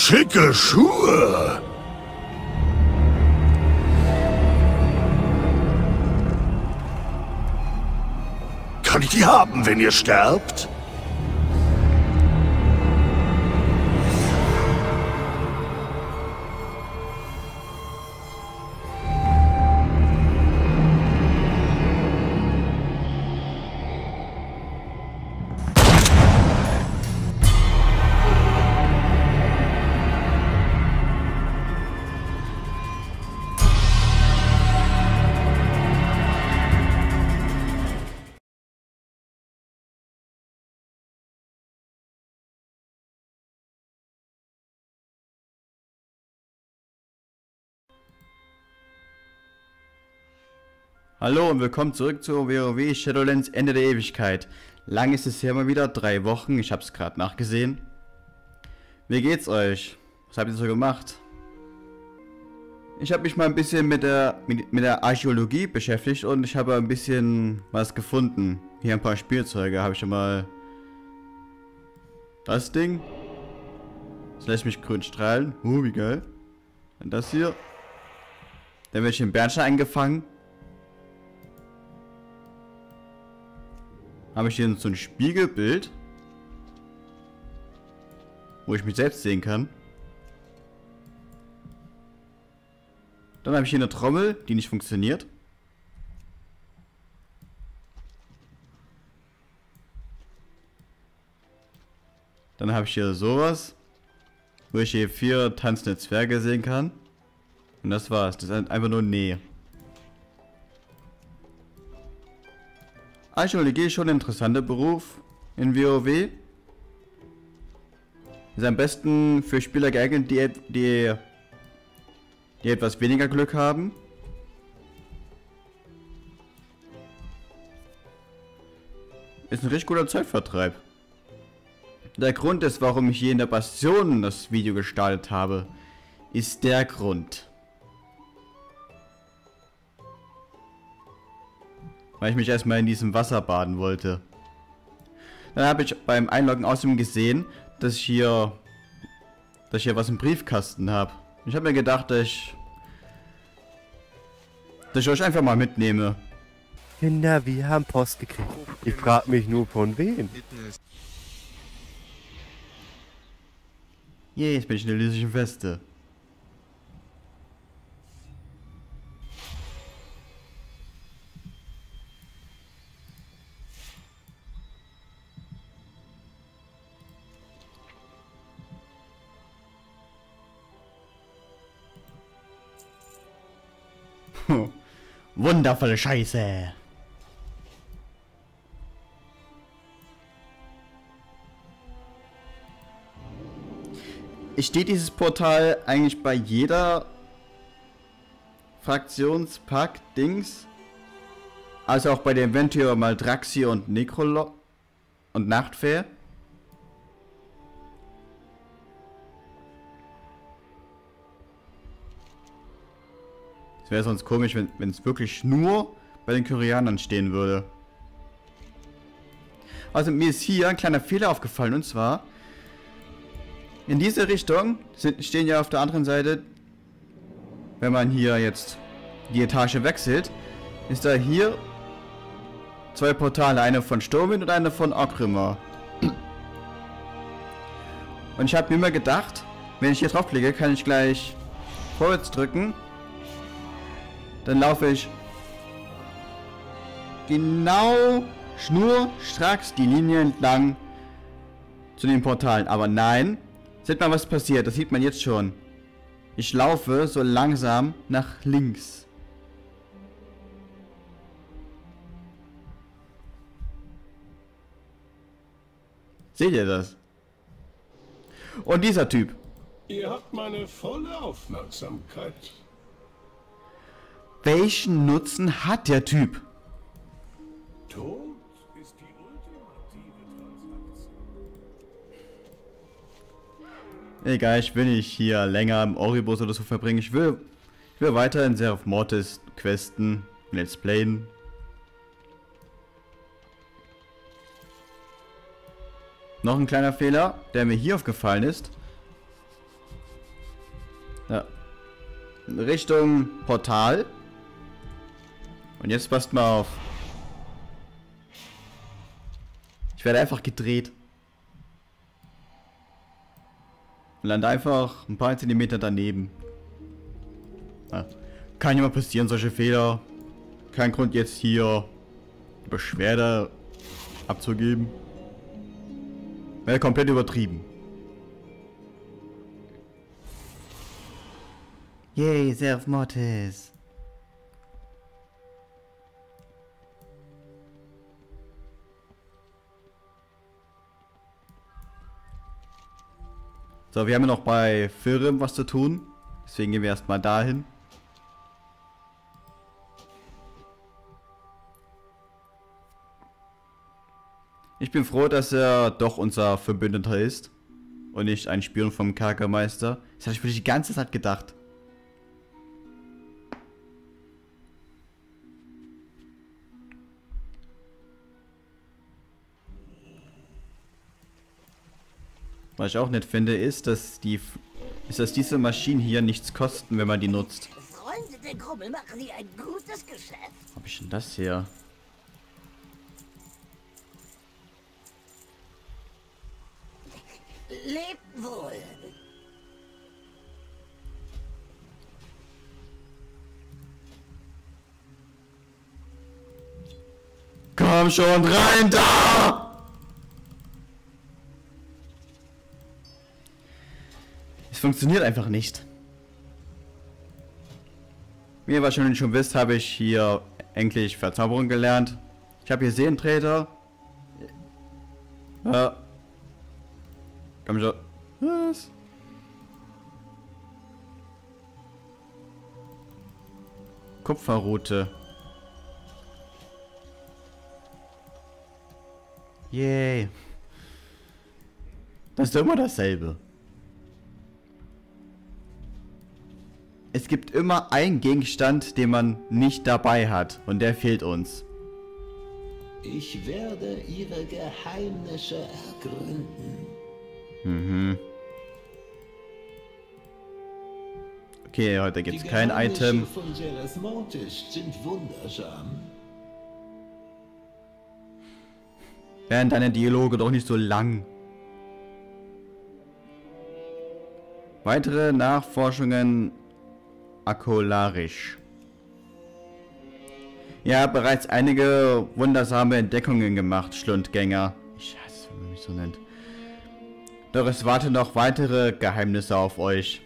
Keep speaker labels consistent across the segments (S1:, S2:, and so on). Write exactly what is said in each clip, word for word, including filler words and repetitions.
S1: Schicke Schuhe. Kann ich die haben, wenn ihr sterbt?
S2: Hallo und willkommen zurück zu WoW Shadowlands Ende der Ewigkeit. Lang ist es her mal wieder, drei Wochen, ich habe es gerade nachgesehen. Wie geht's euch? Was habt ihr so gemacht? Ich habe mich mal ein bisschen mit der, mit, mit der Archäologie beschäftigt und ich habe ein bisschen was gefunden. Hier ein paar Spielzeuge, habe ich schon mal... Das Ding. Das lässt mich grün strahlen. Uh, wie geil. Und das hier. Dann werde ich den Bernstein eingefangen. Habe ich hier so ein Spiegelbild, wo ich mich selbst sehen kann. Dann habe ich hier eine Trommel, die nicht funktioniert. Dann habe ich hier sowas, wo ich hier vier tanzende Zwerge sehen kann. Und das war's. Das ist einfach nur Nähe. Archäologie ist schon ein interessanter Beruf in WoW. Ist am besten für Spieler geeignet, die, die, die etwas weniger Glück haben. Ist ein richtig guter Zeitvertreib. Der Grund ist, warum ich hier in der Bastion das Video gestartet habe, ist der Grund. Weil ich mich erstmal in diesem Wasser baden wollte. Dann habe ich beim Einloggen außerdem gesehen, dass ich hier, dass ich hier was im Briefkasten habe. Ich habe mir gedacht, dass ich, dass ich euch einfach mal mitnehme.
S3: Kinder, wir haben Post gekriegt. Ich frage mich nur von wem.
S2: Je, jetzt bin ich in der Lysischen Weste. Wundervolle Scheiße. Steht dieses Portal eigentlich bei jeder Fraktionspack-Dings? Also auch bei dem Ventur mal Draxi und Necrolo und Nachtfair? Es wäre sonst komisch, wenn es wirklich nur bei den Kyrianern stehen würde. Also mir ist hier ein kleiner Fehler aufgefallen, und zwar in diese Richtung sind, stehen ja auf der anderen Seite, wenn man hier jetzt die Etage wechselt, ist da hier zwei Portale, eine von Sturmwind und eine von Orgrimmar. Und ich habe mir immer gedacht, wenn ich hier draufklicke, kann ich gleich vorwärts drücken. Dann laufe ich genau schnurstracks die Linie entlang zu den Portalen. Aber nein, seht mal, was passiert. Das sieht man jetzt schon. Ich laufe so langsam nach links. Seht ihr das? Und dieser Typ.
S1: Ihr habt meine volle Aufmerksamkeit.
S2: Welchen Nutzen hat der Typ?
S1: Tod ist die ultimative Transaktion.
S2: Egal, ich will nicht hier länger im Oribos oder so verbringen. Ich will, ich will weiter in Seraph Mortis questen, Let's Playen. Noch ein kleiner Fehler, der mir hier aufgefallen ist. Richtung Portal. Und jetzt passt mal auf. Ich werde einfach gedreht. Und lande einfach ein paar Zentimeter daneben. Ja. Kann ja mal passieren, solche Fehler. Kein Grund jetzt hier Beschwerde abzugeben. Wäre komplett übertrieben. Yay, Serf Mortis. So, wir haben ja noch bei Firm was zu tun. Deswegen gehen wir erstmal dahin. Ich bin froh, dass er doch unser Verbündeter ist. Und nicht ein Spion vom Kerkermeister. Das hatte ich wirklich die ganze Zeit gedacht. Was ich auch nicht finde, ist, dass die, ist, dass diese Maschinen hier nichts kosten, wenn man die nutzt.
S4: Freunde der Grummel machen hier ein gutes Geschäft.
S2: Was hab ich denn das hier?
S4: Lebt wohl.
S2: Komm schon rein da! Es funktioniert einfach nicht. Wie ihr wahrscheinlich schon wisst, habe ich hier endlich Verzauberung gelernt. Ich habe hier Seelentreter. Ja. Komm schon. Was? Kupferrute. Yay. Das ist doch immer dasselbe. Es gibt immer einen Gegenstand, den man nicht dabei hat. Und der fehlt uns.
S5: Ich werde ihre Geheimnisse ergründen.
S2: Mhm. Okay, heute gibt es
S5: Die
S2: kein
S5: Geheimnisse
S2: Item.
S5: von Seraph Mortis sind wundersam.
S2: Wären deine Dialoge doch nicht so lang. Weitere Nachforschungen Akolarisch. Ihr habt bereits einige wundersame Entdeckungen gemacht, Schlundgänger. Ich hasse, wenn man mich so nennt. Doch es warten noch weitere Geheimnisse auf euch.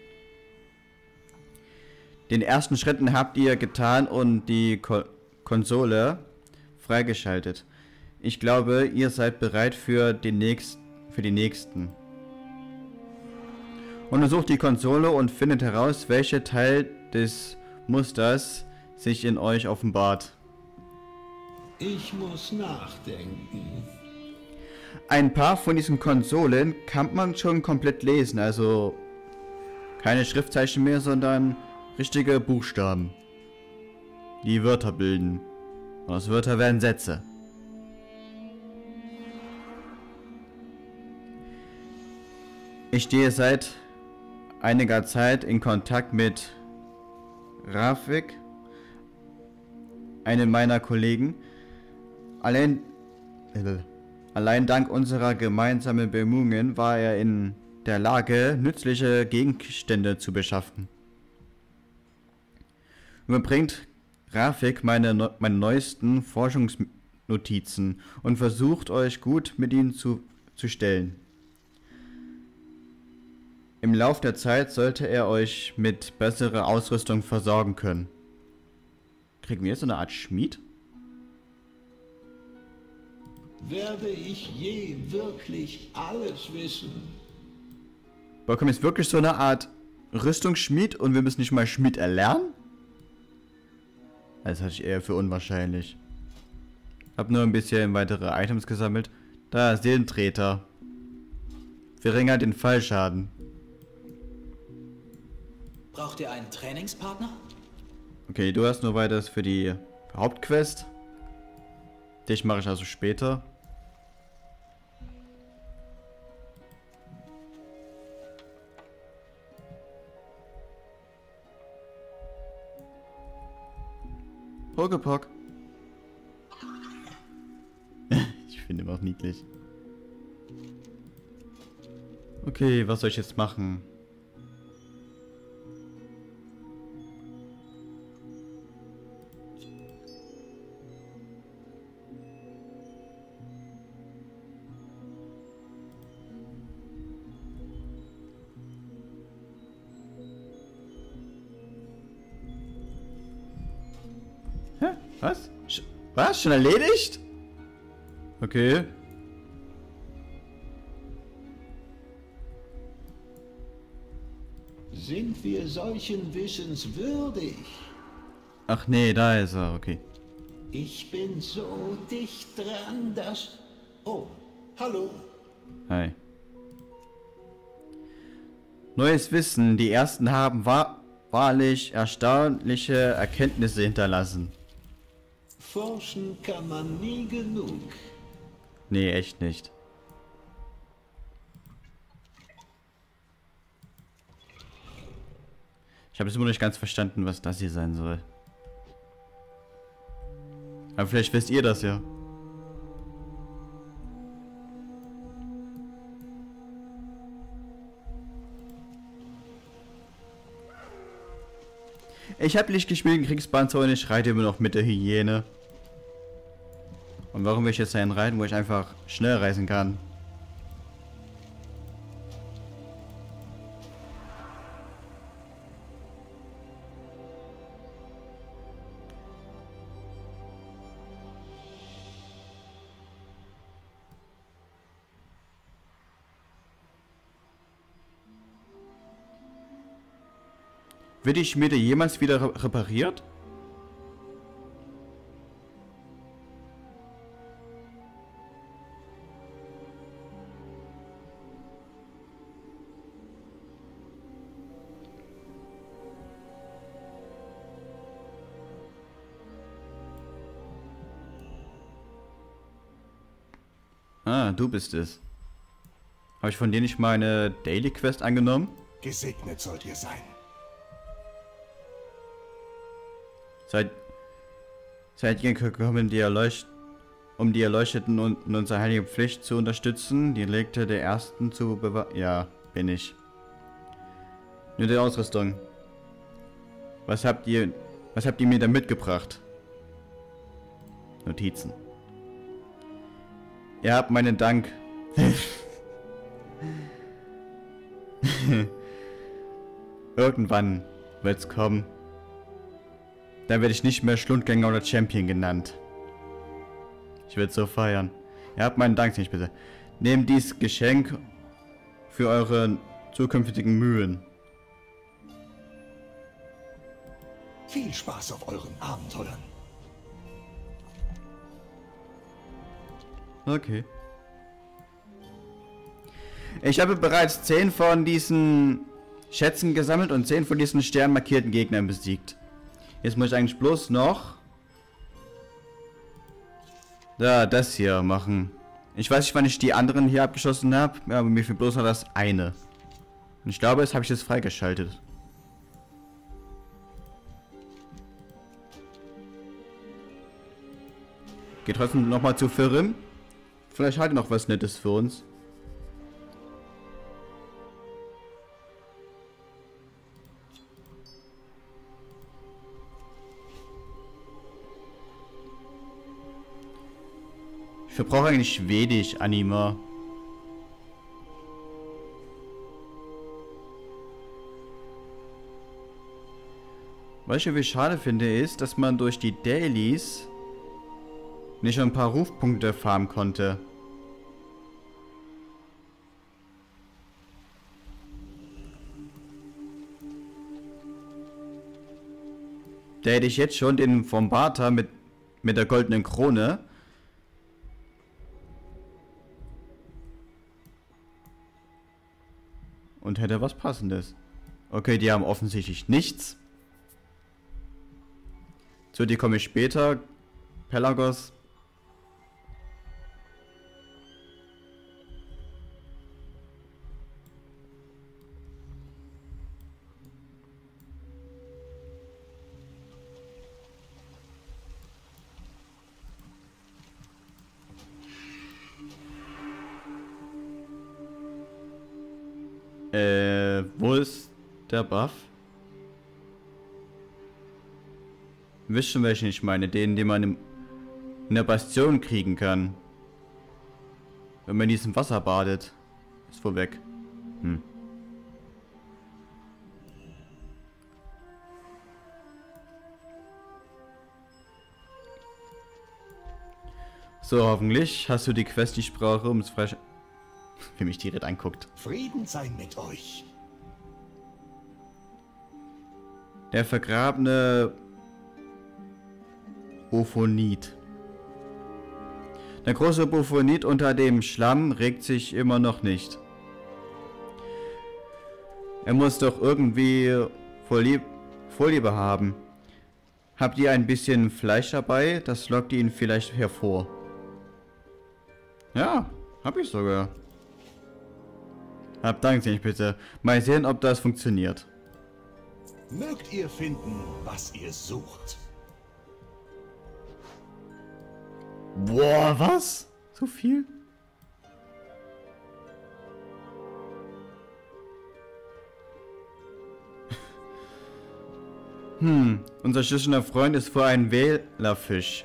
S2: Den ersten Schritten habt ihr getan und die Ko Konsole freigeschaltet. Ich glaube, ihr seid bereit für, den nächst für die nächsten. Untersucht die Konsole und findet heraus, welcher Teil des Musters sich in euch offenbart.
S5: Ich muss nachdenken.
S2: Ein paar von diesen Konsolen kann man schon komplett lesen, also keine Schriftzeichen mehr, sondern richtige Buchstaben, die Wörter bilden. Und aus Wörter werden Sätze. Ich stehe seit einiger Zeit in Kontakt mit Rafik, einem meiner Kollegen. Allein, äh, allein dank unserer gemeinsamen Bemühungen war er in der Lage, nützliche Gegenstände zu beschaffen. Überbringt Rafik meine, meine neuesten Forschungsnotizen und versucht euch gut mit ihnen zu, zu stellen. Im Lauf der Zeit sollte er euch mit besserer Ausrüstung versorgen können. Kriegen wir jetzt so eine Art Schmied?
S5: Werde ich je wirklich alles wissen?
S2: Bekommen jetzt wirklich so eine Art Rüstungsschmied und wir müssen nicht mal Schmied erlernen? Das halte ich eher für unwahrscheinlich. Hab nur ein bisschen weitere Items gesammelt. Da, Seelentreter. Verringert den Fallschaden.
S6: Braucht ihr einen Trainingspartner?
S2: Okay, du hast nur weiteres für die Hauptquest. Dich mache ich also später. Pokepock. Ich finde ihn auch niedlich. Okay, was soll ich jetzt machen? Hä? Was? Sch Was? Schon erledigt? Okay.
S5: Sind wir solchen Wissens würdig?
S2: Ach nee, da ist er. Okay.
S5: Ich bin so dicht dran, dass... Oh, hallo.
S2: Hi. Neues Wissen. Die ersten haben wa wahrlich erstaunliche Erkenntnisse hinterlassen.
S5: Forschen kann man nie genug.
S2: Nee, echt nicht. Ich habe es immer noch nicht ganz verstanden, was das hier sein soll. Aber vielleicht wisst ihr das ja. Ich habe nicht gespielt in Kriegspanzer und ich reite immer noch mit der Hyäne. Und warum will ich jetzt dahin reiten, wo ich einfach schnell reisen kann? Wird die Schmiede jemals wieder re repariert? Ah, du bist es. Habe ich von dir nicht mal eine Daily Quest angenommen?
S1: Gesegnet sollt ihr sein.
S2: Seid, seid ihr gekommen, die Erleucht um die Erleuchteten und unsere heilige Pflicht zu unterstützen, die Legte der Ersten zu bewahren? Ja, bin ich. Nur die Ausrüstung. Was habt ihr, was habt ihr mir da mitgebracht? Notizen. Ihr habt meinen Dank. Irgendwann wird's kommen. Dann werde ich nicht mehr Schlundgänger oder Champion genannt. Ich werde so feiern. Ihr habt meinen Dank nicht, bitte. Nehmt dies Geschenk für eure zukünftigen Mühen.
S1: Viel Spaß auf euren Abenteuern.
S2: Okay. Ich habe bereits zehn von diesen Schätzen gesammelt und zehn von diesen sternmarkierten Gegnern besiegt. Jetzt muss ich eigentlich bloß noch da das hier machen. Ich weiß nicht, wann ich die anderen hier abgeschossen habe, aber mir fehlt bloß noch das eine. Und ich glaube, das habe ich jetzt freigeschaltet. Geht trotzdem nochmal zu Firim. Vielleicht hat er noch was Nettes für uns. Ich verbrauche eigentlich Schwedisch Anima. Was ich irgendwie schade finde, ist, dass man durch die Dailies nicht ein paar Rufpunkte farmen konnte. Da hätte ich jetzt schon den vom Barter mit, mit der goldenen Krone. Und hätte was Passendes. Okay, die haben offensichtlich nichts. Zu dir komme ich später. Pelagos. Wo ist der Buff? Wisst schon, welchen ich meine? Den, den man im, in der Bastion kriegen kann. Wenn man in diesem Wasser badet. Ist wohl weg. Hm. So, hoffentlich hast du die Quest, die ich brauche, um es frei... Wie mich die Red anguckt.
S1: Frieden sei mit euch.
S2: Der vergrabene Bophonit. Der große Bophonit unter dem Schlamm regt sich immer noch nicht. Er muss doch irgendwie Vorlieb Vorliebe haben. Habt ihr ein bisschen Fleisch dabei? Das lockt ihn vielleicht hervor. Ja, hab ich sogar. Hab Dank, nicht bitte. Mal sehen, ob das funktioniert.
S1: Mögt ihr finden, was ihr sucht.
S2: Boah, was? So viel? Hm, unser schüchterner Freund ist vor ein Wählerfisch.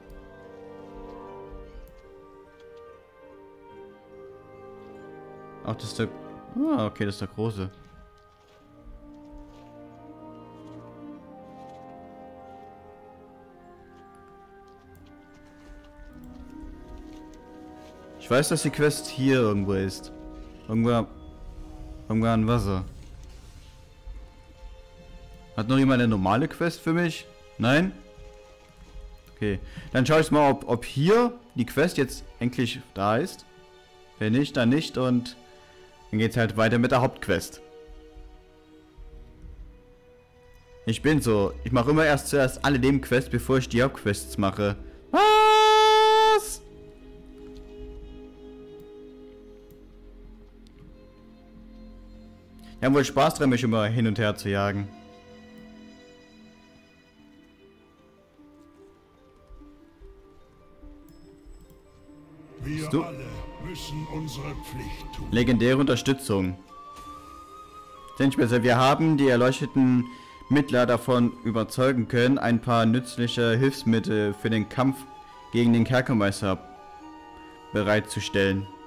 S2: Ach, das ist der... Ah, okay, das ist der große. Ich weiß, dass die Quest hier irgendwo ist. Irgendwo... Irgendwo an Wasser. Hat noch jemand eine normale Quest für mich? Nein? Okay. Dann schaue ich mal, ob, ob hier die Quest jetzt endlich da ist. Wenn nicht, dann nicht. Und dann geht es halt weiter mit der Hauptquest. Ich bin so. Ich mache immer erst zuerst alle Nebenquests, bevor ich die Hauptquests mache. Was? Die haben wohl Spaß dran, mich immer hin und her zu jagen.
S1: Wir
S2: du?
S1: alle müssen unsere Pflicht tun.
S2: Legendäre Unterstützung. Sind besser. Wir haben die erleuchteten Mittler davon überzeugen können, ein paar nützliche Hilfsmittel für den Kampf gegen den Kerkermeister bereitzustellen.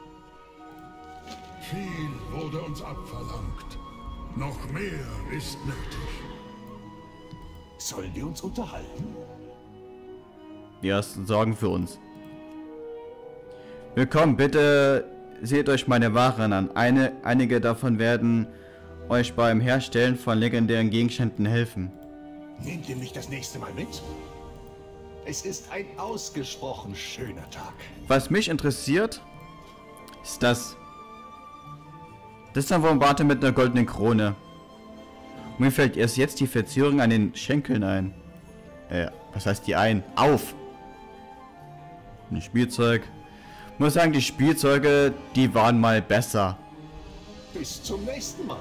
S1: Viel wurde uns abverlangt. Noch mehr ist nötig. Sollen wir uns unterhalten?
S2: Wir sorgen für uns. Willkommen, bitte seht euch meine Waren an. Eine, einige davon werden euch beim Herstellen von legendären Gegenständen helfen.
S1: Nehmt ihr mich das nächste Mal mit? Es ist ein ausgesprochen schöner Tag.
S2: Was mich interessiert, ist das. Das ist ein Wombat mit einer goldenen Krone. Und mir fällt erst jetzt die Verzierung an den Schenkeln ein. Äh, was heißt die ein? Auf! Ein Spielzeug. Ich muss sagen, die Spielzeuge, die waren mal besser.
S1: Bis zum nächsten Mal.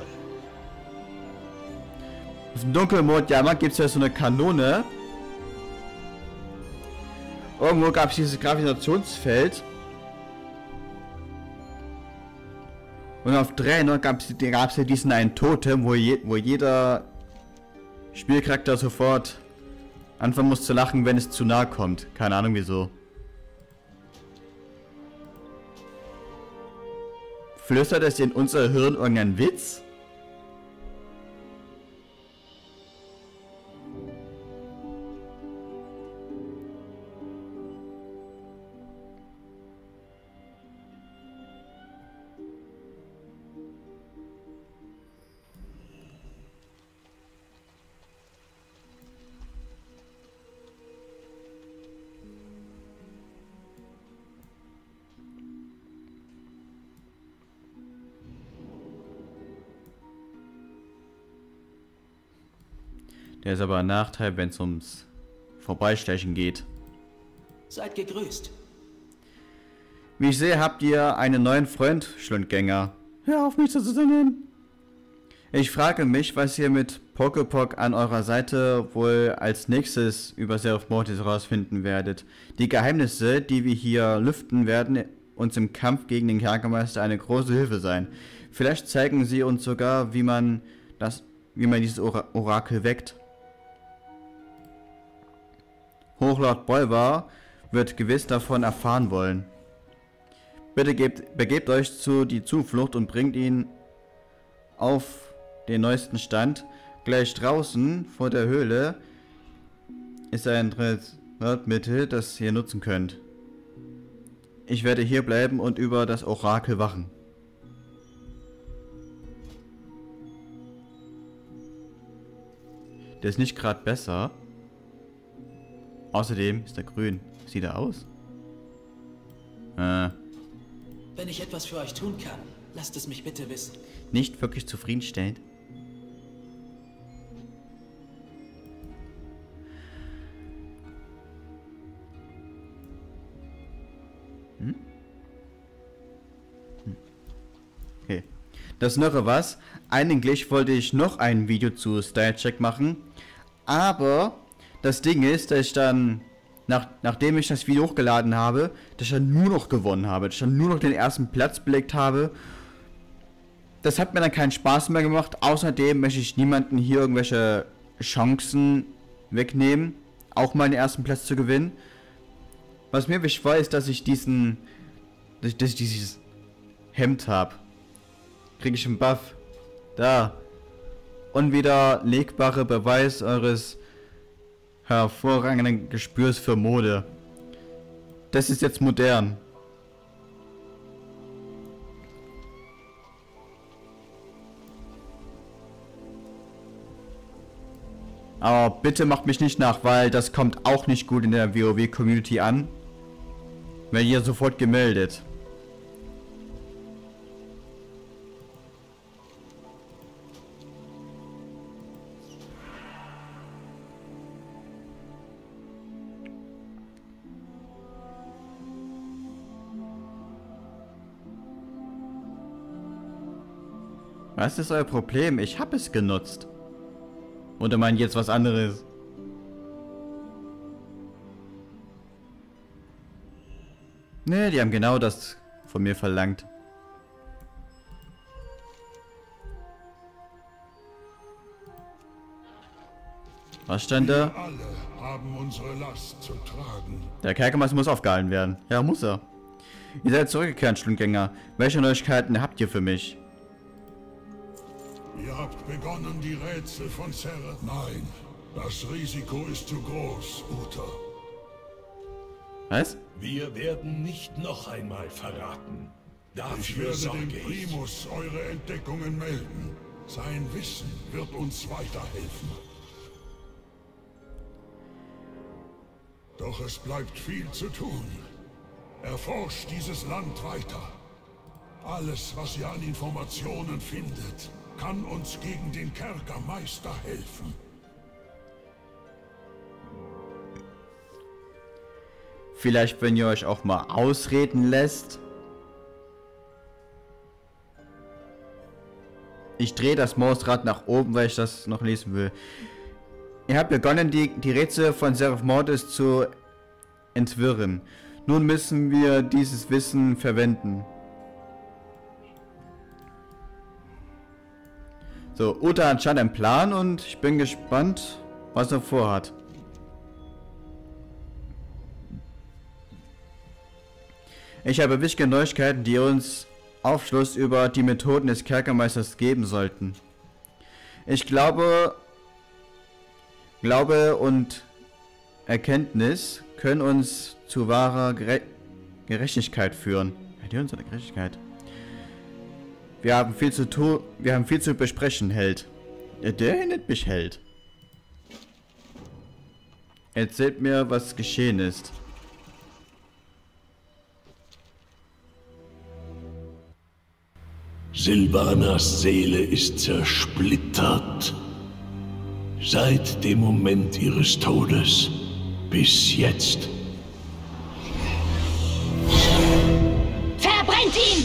S2: Auf dem Dunkelmond, ja, man gibt es ja so eine Kanone. Irgendwo gab es dieses Gravitationsfeld. Und auf Trainer gab es ja diesen einen Totem, wo, je, wo jeder Spielcharakter sofort anfangen muss zu lachen, wenn es zu nahe kommt. Keine Ahnung wieso. Flüstert es in unser Hirn irgendeinen Witz? Der ist aber ein Nachteil, wenn es ums Vorbeistechen geht.
S6: Seid gegrüßt.
S2: Wie ich sehe, habt ihr einen neuen Freund, Schlundgänger. Hör auf mich so zu nennen. Ich frage mich, was ihr mit Pokepok an eurer Seite wohl als nächstes über Seraph Mortis herausfinden werdet. Die Geheimnisse, die wir hier lüften werden, uns im Kampf gegen den Kerkermeister eine große Hilfe sein. Vielleicht zeigen sie uns sogar, wie man das, wie man dieses Ora Orakel weckt. Hochlord Bolvar wird gewiss davon erfahren wollen. Bitte gebt, begebt euch zu die Zuflucht und bringt ihn auf den neuesten Stand. Gleich draußen vor der Höhle ist ein Transportmittel, das ihr nutzen könnt. Ich werde hier bleiben und über das Orakel wachen. Der ist nicht gerade besser. Außerdem ist er grün. Sieht er aus? Äh.
S6: Wenn ich etwas für euch tun kann, lasst es mich bitte wissen.
S2: Nicht wirklich zufriedenstellend. Hm? Hm. Okay. Das ist noch was. Eigentlich wollte ich noch ein Video zu Stylecheck machen. Aber das Ding ist, dass ich dann, nach, nachdem ich das Video hochgeladen habe, dass ich dann nur noch gewonnen habe. Dass ich dann nur noch den ersten Platz belegt habe. Das hat mir dann keinen Spaß mehr gemacht. Außerdem möchte ich niemanden hier irgendwelche Chancen wegnehmen, auch mal den ersten Platz zu gewinnen. Was mir wichtig war, ist, dass ich diesen, dass ich, dass ich dieses Hemd habe. Kriege ich einen Buff. Da. Unwiderlegbare Beweis eures hervorragenden Gespürs für Mode. Das ist jetzt modern. Aber bitte macht mich nicht nach, weil das kommt auch nicht gut in der WoW-Community an. Wenn ihr sofort gemeldet. Was ist euer Problem? Ich habe es genutzt. Oder meint jetzt was anderes? Ne, die haben genau das von mir verlangt. Was stand da?
S1: Wir alle haben unsere Last zu tragen.
S2: Der Kerkermeister muss aufgehalten werden. Ja, muss er. Ihr seid zurückgekehrt, Stundgänger. Welche Neuigkeiten habt ihr für mich?
S1: Ihr habt begonnen, die Rätsel von Sereth. Nein, das Risiko ist zu groß, Uther.
S2: Was?
S7: Wir werden nicht noch einmal verraten.
S1: Ich
S7: Dafür
S1: werde
S7: sorge
S1: dem
S7: ich.
S1: Primus eure Entdeckungen melden. Sein Wissen wird uns weiterhelfen. Doch es bleibt viel zu tun. Erforscht dieses Land weiter. Alles, was ihr an Informationen findet, kann uns gegen den Kerkermeister helfen.
S2: Vielleicht, wenn ihr euch auch mal ausreden lässt. Ich drehe das Mausrad nach oben, weil ich das noch lesen will. Ihr habt begonnen, die, die Rätsel von Seraph Mortis zu entwirren. Nun müssen wir dieses Wissen verwenden. So, Uther hat anscheinend einen Plan und ich bin gespannt, was er vorhat. Ich habe wichtige Neuigkeiten, die uns Aufschluss über die Methoden des Kerkermeisters geben sollten. Ich glaube, Glaube und Erkenntnis können uns zu wahrer Gere Gerechtigkeit führen. Die uns eine Gerechtigkeit. Wir haben viel zu tun, wir haben viel zu besprechen, Held. Der nennt mich Held. Erzählt mir, was geschehen ist.
S7: Sylvanas Seele ist zersplittert. Seit dem Moment ihres Todes bis jetzt.
S4: Verbrennt ihn!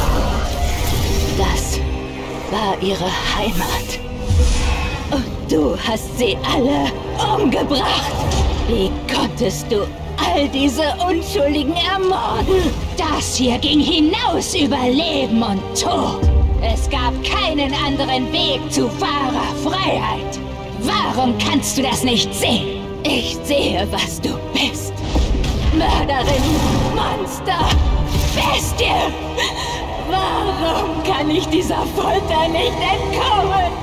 S4: Das war ihre Heimat. Und du hast sie alle umgebracht. Wie konntest du all diese Unschuldigen ermorden. Das hier ging hinaus über Leben und Tod. Es gab keinen anderen Weg zu wahrer Freiheit. Warum kannst du das nicht sehen? Ich sehe, was du bist. Mörderin, Monster, Bestie. Warum kann ich dieser Folter nicht entkommen?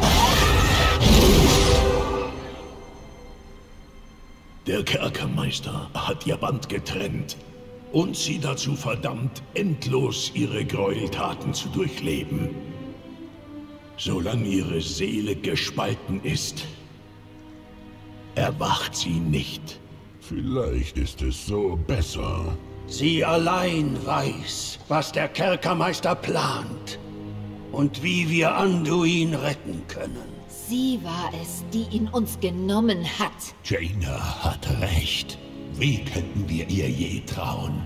S7: Der Kerkermeister hat ihr Band getrennt und sie dazu verdammt, endlos ihre Gräueltaten zu durchleben. Solange ihre Seele gespalten ist, erwacht sie nicht.
S1: Vielleicht ist es so besser.
S5: Sie allein weiß, was der Kerkermeister plant und wie wir Anduin retten können.
S4: Sie war es, die ihn uns genommen hat.
S8: Jaina hat recht. Wie könnten wir ihr je trauen?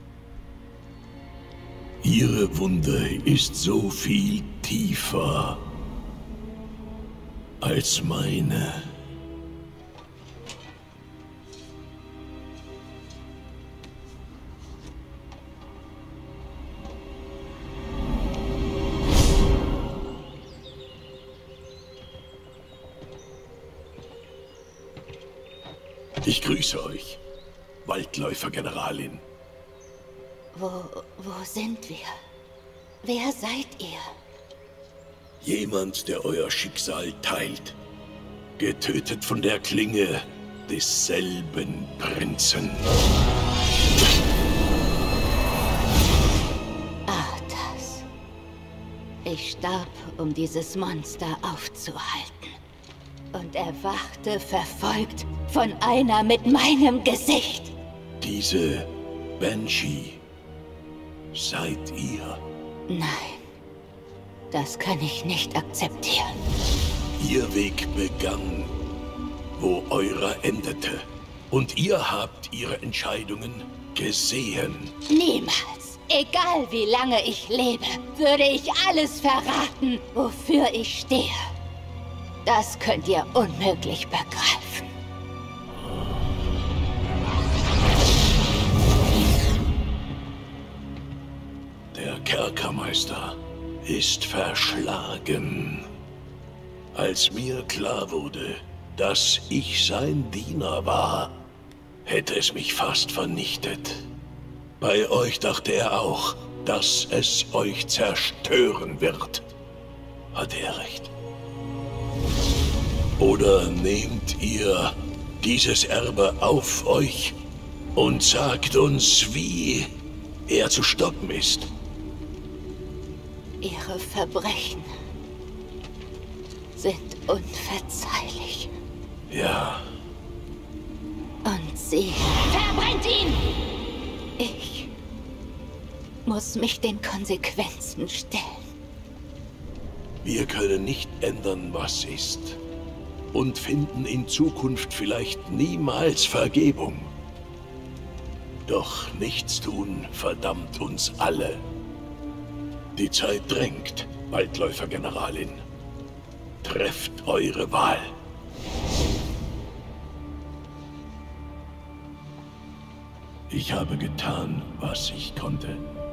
S7: Ihre Wunde ist so viel tiefer als meine. Ich grüße euch, Waldläufer-Generalin.
S4: Wo, wo sind wir? Wer seid ihr?
S7: Jemand, der euer Schicksal teilt. Getötet von der Klinge desselben Prinzen.
S4: Arthas. Ich starb, um dieses Monster aufzuhalten. Und erwachte verfolgt von einer mit meinem Gesicht.
S7: Diese Banshee seid ihr.
S4: Nein, das kann ich nicht akzeptieren.
S7: Ihr Weg begann, wo eurer endete. Und ihr habt ihre Entscheidungen gesehen.
S4: Niemals. Egal wie lange ich lebe, würde ich alles verraten, wofür ich stehe. Das könnt ihr unmöglich begreifen.
S7: Der Kerkermeister ist verschlagen. Als mir klar wurde, dass ich sein Diener war, hätte es mich fast vernichtet. Bei euch dachte er auch, dass es euch zerstören wird. Hatte er recht? Oder nehmt ihr dieses Erbe auf euch und sagt uns, wie er zu stoppen ist?
S4: Ihre Verbrechen sind unverzeihlich.
S7: Ja.
S4: Und sie... Verbrennt ihn! Ich muss mich den Konsequenzen stellen.
S7: Wir können nicht ändern, was ist. Und finden in Zukunft vielleicht niemals Vergebung. Doch nichts tun verdammt uns alle. Die Zeit drängt, Waldläufer-Generalin. Trefft eure Wahl. Ich habe getan, was ich konnte.